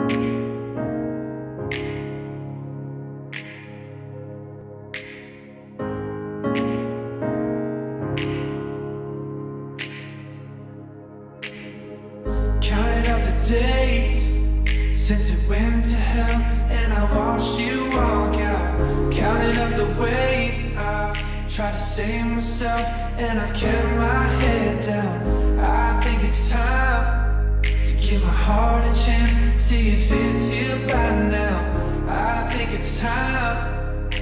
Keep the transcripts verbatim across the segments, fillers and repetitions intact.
Days since it went to hell, and I watched you walk out. Counted up the ways I've tried to save myself, and I've kept my head down. I think it's time to give my heart a chance, see if it's healed by now. I think it's time,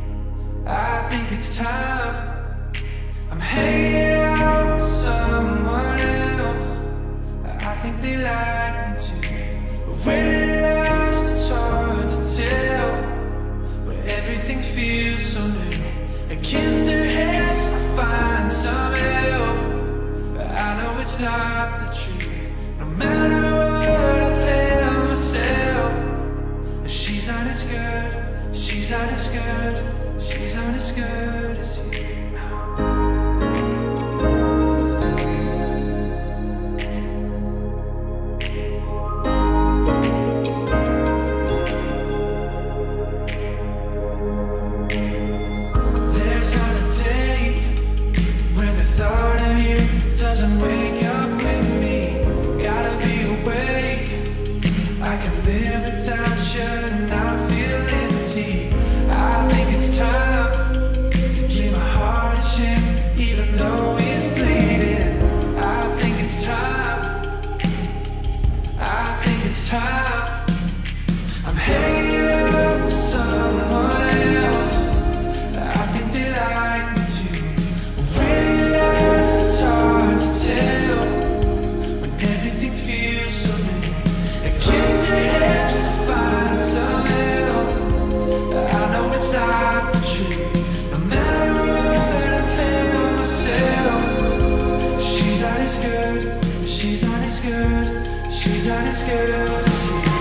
I think it's time. I'm hanging out with someone else. I think they like when it lasts, it's hard to tell. When everything feels so new, against their heads I find some help. But I know it's not the truth, no matter what I tell myself. She's not as good, she's not as good, she's not as good as you. She's not as good as you.